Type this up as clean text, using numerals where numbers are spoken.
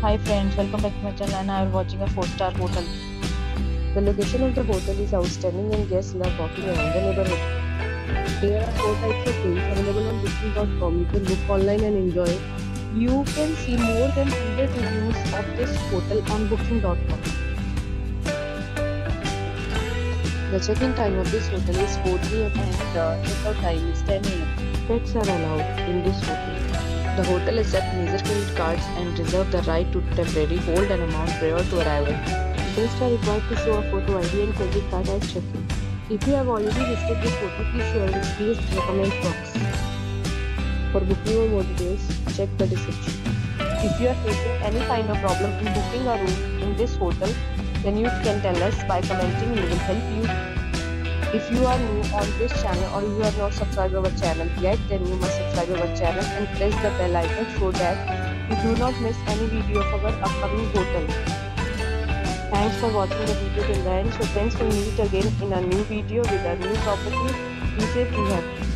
Hi friends, welcome back to my channel and I am watching a 4-star hotel. The location of the hotel is outstanding and guests love walking around the neighborhood. There are 4 types of rooms available on booking.com. You can book online and enjoy it. You can see more than 100 reviews of this hotel on booking.com. The check-in time of this hotel is 4 p.m. and the check-out time is 10 a.m. Pets are allowed in this hotel. The hotel accepts major credit cards and reserves the right to temporarily hold an amount prior to arrival. Guests are required to show a photo ID and credit card at check-in. If you have already visited this hotel, please share your experience in the comment box. For booking or more details, check the description. If you are facing any kind of problem in booking a room in this hotel, then you can tell us by commenting. We will help you. If you are new on this channel or you are not subscribed our channel yet, then you must subscribe our channel and press the bell icon so that you do not miss any video of our upcoming hotel. Thanks for watching the video till the end. So friends, will meet again in a new video with a new property. Be safe, be happy.